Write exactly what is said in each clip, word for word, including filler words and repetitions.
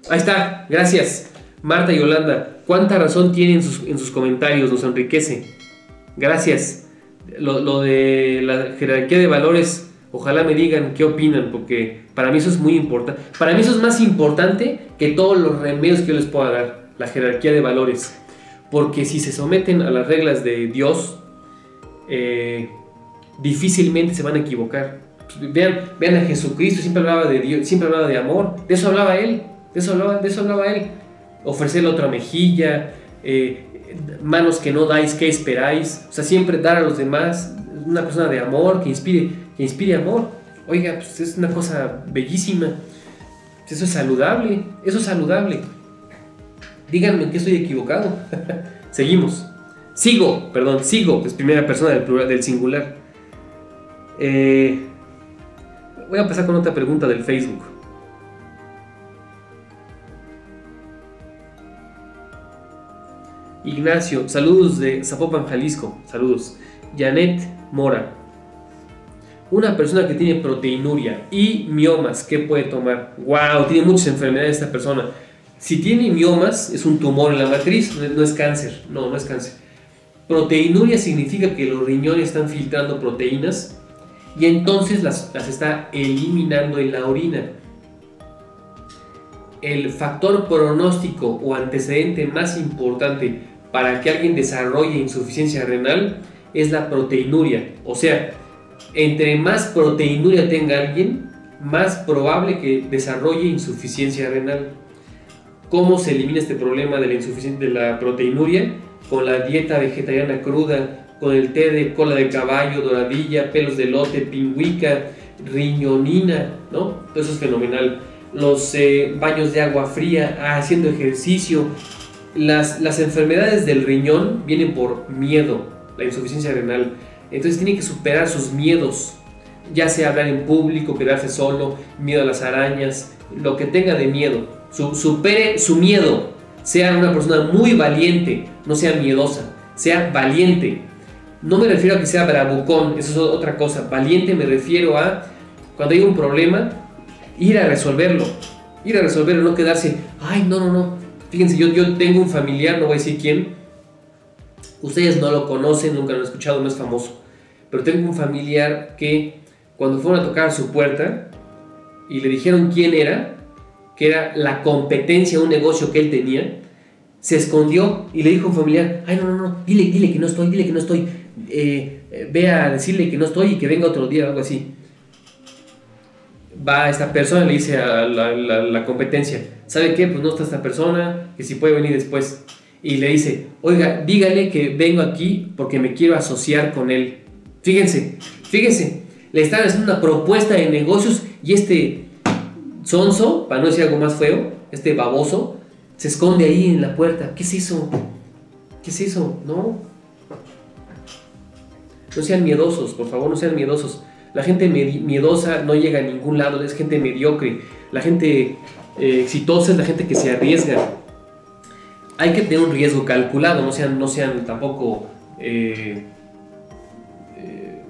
Ahí está, gracias. Marta y Yolanda, cuánta razón tiene en sus, en sus comentarios, nos enriquece. Gracias. Lo, lo de la jerarquía de valores, ojalá me digan qué opinan, porque para mí eso es muy importante. Para mí eso es más importante que todos los remedios que yo les pueda dar, la jerarquía de valores. Porque si se someten a las reglas de Dios, eh, difícilmente se van a equivocar. Vean, vean a Jesucristo, siempre hablaba de Dios, siempre hablaba de amor, de eso hablaba él, de eso hablaba, de eso hablaba él. Ofrecer la otra mejilla, eh, manos que no dais, ¿qué esperáis? O sea, siempre dar a los demás, una persona de amor, que inspire, que inspire amor. Oiga, pues es una cosa bellísima. Eso es saludable, eso es saludable. Díganme en qué estoy equivocado. Seguimos. Sigo, perdón, sigo, es primera persona del plural, del singular. Eh, voy a empezar con otra pregunta del Facebook. Ignacio, saludos de Zapopan, Jalisco. Saludos. Janet Mora. Una persona que tiene proteinuria y miomas, ¿qué puede tomar? ¡Wow! Tiene muchas enfermedades esta persona. Si tiene miomas, es un tumor en la matriz, no es cáncer. No, no es cáncer. Proteinuria significa que los riñones están filtrando proteínas y entonces las, las está eliminando en la orina. El factor pronóstico o antecedente más importante para que alguien desarrolle insuficiencia renal es la proteinuria. O sea, entre más proteinuria tenga alguien, más probable que desarrolle insuficiencia renal. ¿Cómo se elimina este problema de la insuficiencia de la proteinuria? Con la dieta vegetariana cruda, con el té de cola de caballo, doradilla, pelos de elote, pingüica, riñonina, ¿no? Todo eso es fenomenal. Los eh, baños de agua fría, haciendo ejercicio. Las, las enfermedades del riñón vienen por miedo, la insuficiencia renal. Entonces tiene que superar sus miedos, ya sea hablar en público, quedarse solo, miedo a las arañas, lo que tenga de miedo. Su, supere su miedo, sea una persona muy valiente, no sea miedosa, sea valiente. No me refiero a que sea bravucón, eso es otra cosa. Valiente me refiero a cuando hay un problema, ir a resolverlo, ir a resolverlo, no quedarse, ay, no, no, no. Fíjense, yo, yo tengo un familiar, no voy a decir quién, ustedes no lo conocen, nunca lo han escuchado, no es famoso, pero tengo un familiar que cuando fueron a tocar a su puerta y le dijeron quién era, que era la competencia de un negocio que él tenía, se escondió y le dijo a un familiar, ay, no, no, no, dile, dile que no estoy, dile que no estoy, eh, eh, ve a decirle que no estoy y que venga otro día, algo así. Va esta persona y le dice a la, la, la competencia, ¿sabe qué? Pues no está esta persona, que si puede venir después. Y le dice, oiga, dígale que vengo aquí porque me quiero asociar con él. Fíjense, fíjense, le están haciendo una propuesta de negocios y este sonso, para no decir algo más feo, este baboso, se esconde ahí en la puerta. ¿Qué es eso? ¿Qué es eso? No. No sean miedosos, por favor, no sean miedosos. La gente miedosa no llega a ningún lado, es gente mediocre. La gente eh, exitosa es la gente que se arriesga. Hay que tener un riesgo calculado, no sean, no sean tampoco... Eh, eh,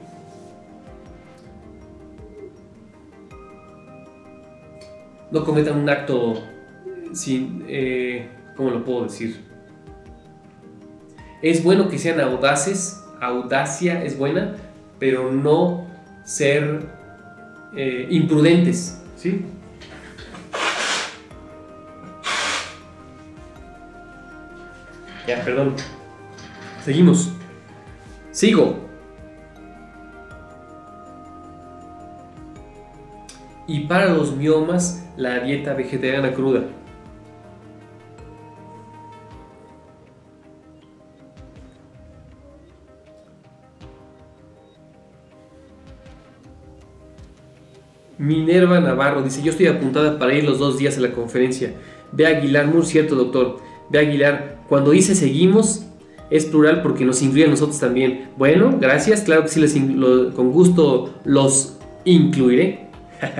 no cometan un acto sin... Eh, ¿cómo lo puedo decir? Es bueno que sean audaces, audacia es buena, pero no ser eh, imprudentes, ¿sí? Ya, perdón. Seguimos. Sigo. Y para los miomas, la dieta vegetariana cruda. Minerva Navarro dice, yo estoy apuntada para ir los dos días a la conferencia. Ve Aguilar, muy cierto, doctor. Ve Aguilar, cuando dice seguimos, es plural porque nos incluye a nosotros también. Bueno, gracias, claro que sí, les lo, con gusto los incluiré.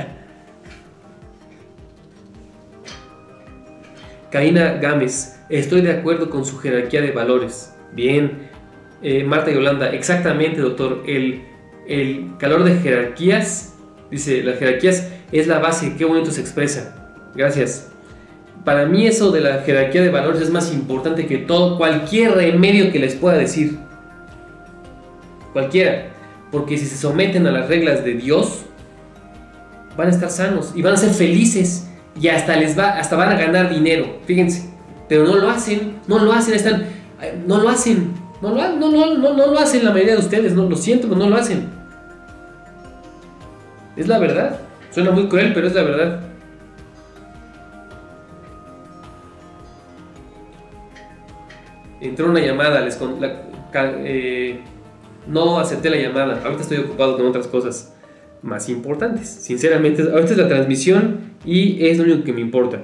Karina Gámez, estoy de acuerdo con su jerarquía de valores. Bien. eh, Marta Yolanda, exactamente, doctor. El, el calor de jerarquías, dice, las jerarquías es la base. Qué bonito se expresa. Gracias. Para mí eso de la jerarquía de valores es más importante que todo, cualquier remedio que les pueda decir. Cualquiera. Porque si se someten a las reglas de Dios, van a estar sanos y van a ser felices y hasta les va, hasta van a ganar dinero. Fíjense. Pero no lo hacen, no lo hacen, están, no lo hacen, no lo, no, no, no, no lo hacen la mayoría de ustedes, no, lo siento, pero no lo hacen. Es la verdad. Suena muy cruel, pero es la verdad. Entró una llamada, les con, la, eh, no acepté la llamada. Ahorita estoy ocupado con otras cosas más importantes. Sinceramente, ahorita es la transmisión y es lo único que me importa.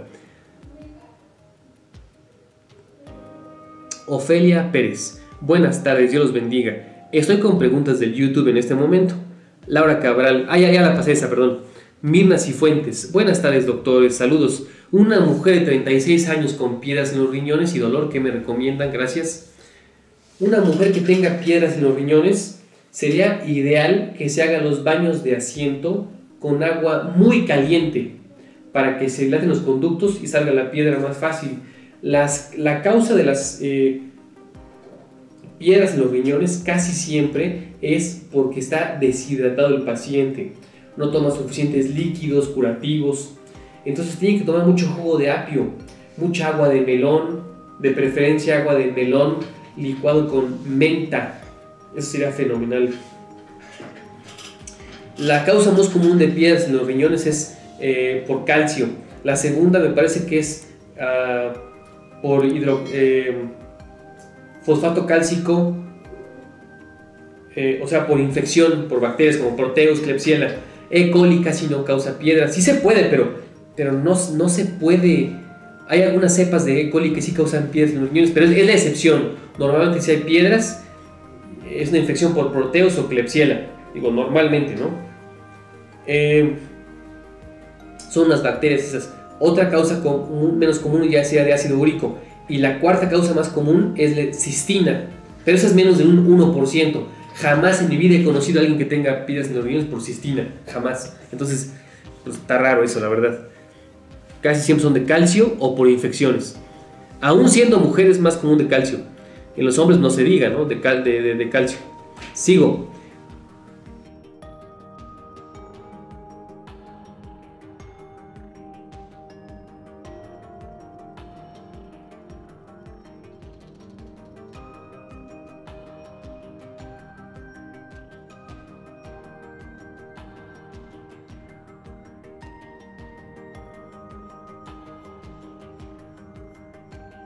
Ofelia Pérez, buenas tardes, Dios los bendiga. Estoy con preguntas del YouTube en este momento. Laura Cabral, ah, ya, ya la pasé esa, perdón. Mirna Cifuentes, buenas tardes doctores, saludos. Una mujer de treinta y seis años con piedras en los riñones y dolor, ¿qué me recomiendan? Gracias. Una mujer que tenga piedras en los riñones, sería ideal que se hagan los baños de asiento con agua muy caliente para que se dilaten los conductos y salga la piedra más fácil. Las, la causa de las eh, piedras en los riñones casi siempre es porque está deshidratado el paciente, no toma suficientes líquidos curativos, entonces tiene que tomar mucho jugo de apio, mucha agua de melón, de preferencia agua de melón licuado con menta, eso sería fenomenal. La causa más común de piedras en los riñones es eh, por calcio, la segunda me parece que es uh, por hidro, eh, fosfato cálcico, eh, o sea, por infección, por bacterias como Proteus, Klebsiella. E. coli casi no causa piedras. Sí se puede, pero, pero no, no se puede. Hay algunas cepas de E. coli que sí causan piedras en los riñones, pero es, es la excepción. Normalmente si hay piedras, es una infección por Proteus o Klebsiella. Digo, normalmente, ¿no? Eh, son las bacterias esas. Otra causa común, menos común ya sea de ácido úrico. Y la cuarta causa más común es la cistina. Pero eso es menos de un uno por ciento. Jamás en mi vida he conocido a alguien que tenga piedras en los riñones por cistina. Jamás. Entonces, pues está raro eso, la verdad. Casi siempre son de calcio o por infecciones. Aún siendo mujeres, más común de calcio. En los hombres no se diga, ¿no? De, cal, de, de, de calcio. Sigo.